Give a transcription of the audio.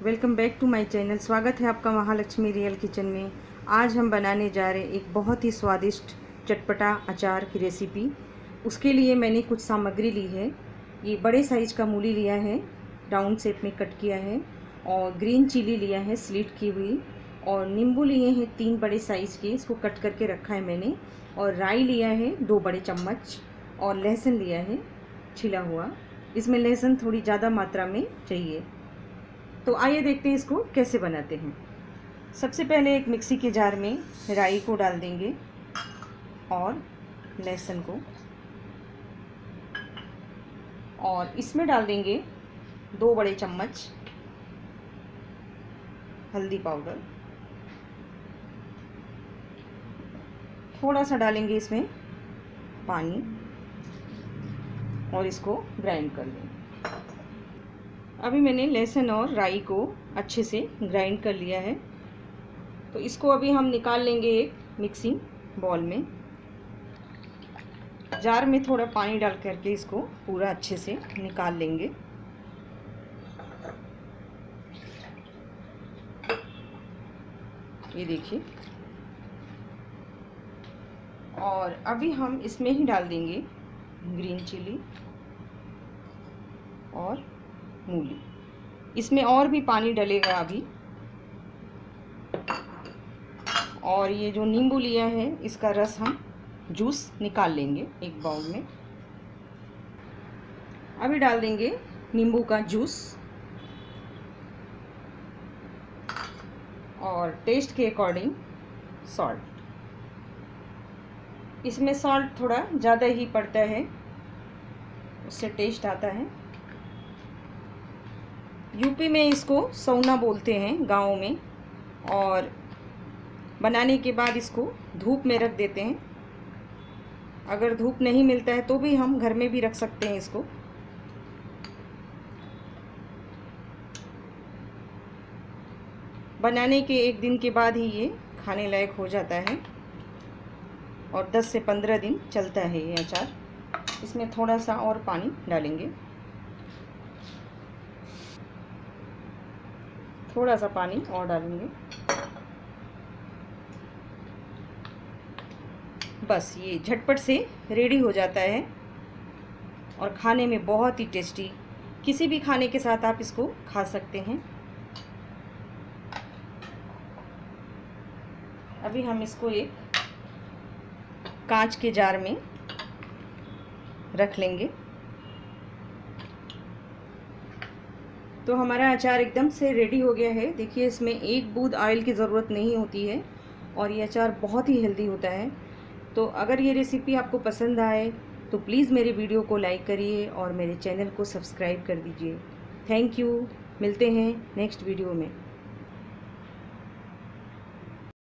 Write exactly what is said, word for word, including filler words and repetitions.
Welcome back to my channel. स्वागत है आपका महालक्ष्मी रियल किचन में। आज हम बनाने जा रहे हैं एक बहुत ही स्वादिष्ट चटपटा अचार की रेसिपी। उसके लिए मैंने कुछ सामग्री ली है। ये बड़े साइज का मूली लिया है, राउंड शेप में कट किया है, और ग्रीन चिली लिया है स्लिट की हुई, और नींबू लिए हैं तीन बड़े साइज़ के, इसको कट करके रखा है मैंने, और राई लिया है दो बड़े चम्मच, और लहसुन लिया है छिला हुआ। इसमें लहसुन थोड़ी ज़्यादा मात्रा में चाहिए। तो आइए देखते हैं इसको कैसे बनाते हैं। सबसे पहले एक मिक्सी के जार में राई को डाल देंगे और लहसुन को, और इसमें डाल देंगे दो बड़े चम्मच हल्दी पाउडर, थोड़ा सा डालेंगे इसमें पानी, और इसको ग्राइंड कर लेंगे। अभी मैंने लहसुन और राई को अच्छे से ग्राइंड कर लिया है। तो इसको अभी हम निकाल लेंगे एक मिक्सिंग बॉल में। जार में थोड़ा पानी डाल करके इसको पूरा अच्छे से निकाल लेंगे। ये देखिए। और अभी हम इसमें ही डाल देंगे ग्रीन चिली और मूली। इसमें और भी पानी डलेगा अभी। और ये जो नींबू लिया है इसका रस हम जूस निकाल लेंगे एक बाउल में। अभी डाल देंगे नींबू का जूस, और टेस्ट के अकॉर्डिंग सॉल्ट। इसमें सॉल्ट थोड़ा ज़्यादा ही पड़ता है, उससे टेस्ट आता है। यूपी में इसको सौना बोलते हैं गाँव में, और बनाने के बाद इसको धूप में रख देते हैं। अगर धूप नहीं मिलता है तो भी हम घर में भी रख सकते हैं इसको। बनाने के एक दिन के बाद ही ये खाने लायक हो जाता है, और दस से पंद्रह दिन चलता है ये अचार। इसमें थोड़ा सा और पानी डालेंगे, थोड़ा सा पानी और डालेंगे। बस ये झटपट से रेडी हो जाता है, और खाने में बहुत ही टेस्टी। किसी भी खाने के साथ आप इसको खा सकते हैं। अभी हम इसको एक कांच के जार में रख लेंगे। तो हमारा अचार एकदम से रेडी हो गया है। देखिए, इसमें एक बूंद ऑयल की ज़रूरत नहीं होती है, और ये अचार बहुत ही हेल्दी होता है। तो अगर ये रेसिपी आपको पसंद आए तो प्लीज़ मेरे वीडियो को लाइक करिए और मेरे चैनल को सब्सक्राइब कर दीजिए। Thank you. मिलते हैं नेक्स्ट वीडियो में।